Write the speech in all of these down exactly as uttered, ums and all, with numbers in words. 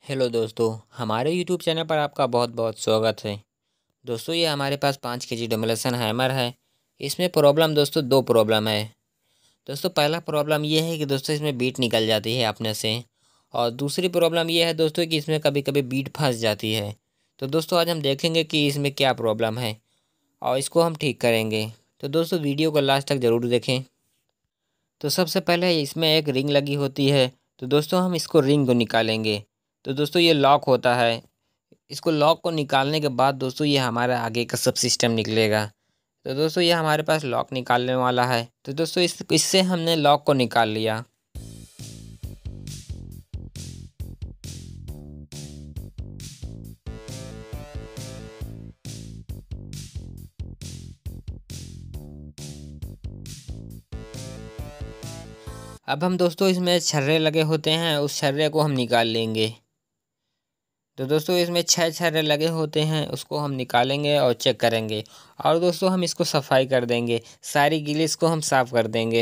Hello दोस्तों, हमारे YouTube channel पर आपका बहुत बहुत स्वागत है। दोस्तों ये हमारे पास पाँच के जी डोमिनेशन हैमर है। इसमें प्रॉब्लम दोस्तों दो प्रॉब्लम है। दोस्तों पहला प्रॉब्लम ये है कि दोस्तों इसमें बीट निकल जाती है अपने से। और दूसरी प्रॉब्लम ये है दोस्तों कि इसमें कभी कभी बीट फंस जाती है। तो दोस्तों आज हम देखेंगे कि इसमें क्या प्रॉब्लम है और इसको हम ठीक करेंगे। तो दोस्तों वीडियो को लास्ट तक ज़रूर देखें। तो सबसे पहले इसमें एक रिंग लगी होती है। तो दोस्तों हम इसको रिंग को निकालेंगे। तो दोस्तों ये लॉक होता है। इसको लॉक को निकालने के बाद दोस्तों ये हमारा आगे का सब सिस्टम निकलेगा। तो दोस्तों ये हमारे पास लॉक निकालने वाला है। तो दोस्तों इस इससे हमने लॉक को निकाल लिया। अब हम दोस्तों इसमें छर्रे लगे होते हैं, उस छर्रे को हम निकाल लेंगे। तो दोस्तों इसमें छह छर्रे लगे होते हैं, उसको हम निकालेंगे और चेक करेंगे। और दोस्तों हम इसको सफाई कर देंगे, सारी गिलिस को हम साफ़ कर देंगे।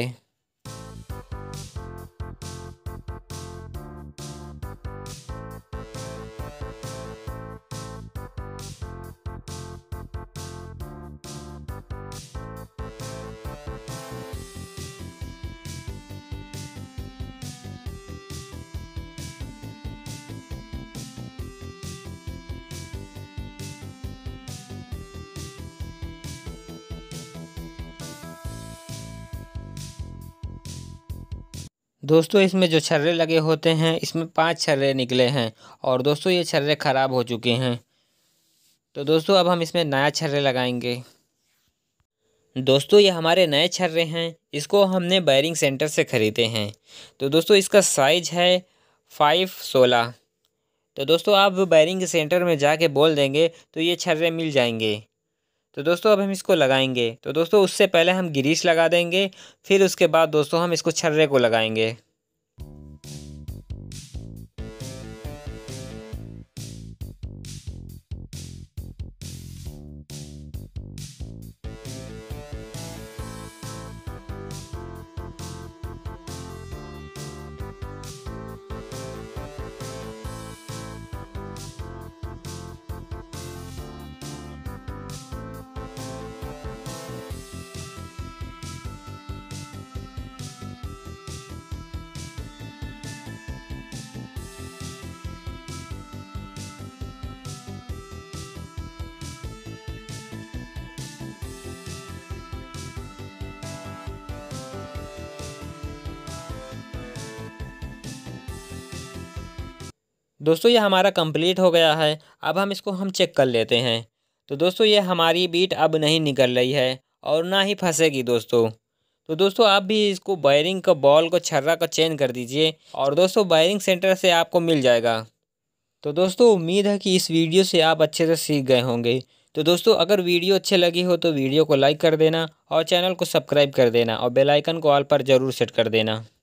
दोस्तों इसमें जो छर्रे लगे होते हैं, इसमें पांच छर्रे निकले हैं और दोस्तों ये छर्रे ख़राब हो चुके हैं। तो दोस्तों अब हम इसमें नया छर्रे लगाएंगे। दोस्तों ये हमारे नए छर्रे हैं, इसको हमने बैरिंग सेंटर से ख़रीदे हैं। तो दोस्तों इसका साइज है फाइव सोलह। तो दोस्तों आप बैरिंग सेंटर में जाके बोल देंगे तो ये छर्रे मिल जाएंगे। तो दोस्तों अब हम इसको लगाएंगे। तो दोस्तों उससे पहले हम ग्रीस लगा देंगे, फिर उसके बाद दोस्तों हम इसको छर्रे को लगाएंगे। दोस्तों ये हमारा कंप्लीट हो गया है। अब हम इसको हम चेक कर लेते हैं। तो दोस्तों ये हमारी बीट अब नहीं निकल रही है और ना ही फंसेगी दोस्तों। तो दोस्तों आप भी इसको वायरिंग का बॉल को छर्रा का चेंज कर दीजिए और दोस्तों वायरिंग सेंटर से आपको मिल जाएगा। तो दोस्तों उम्मीद है कि इस वीडियो से आप अच्छे से सीख गए होंगे। तो दोस्तों अगर वीडियो अच्छी लगी हो तो वीडियो को लाइक कर देना और चैनल को सब्सक्राइब कर देना और बेल आइकन को ऑल पर ज़रूर सेट कर देना।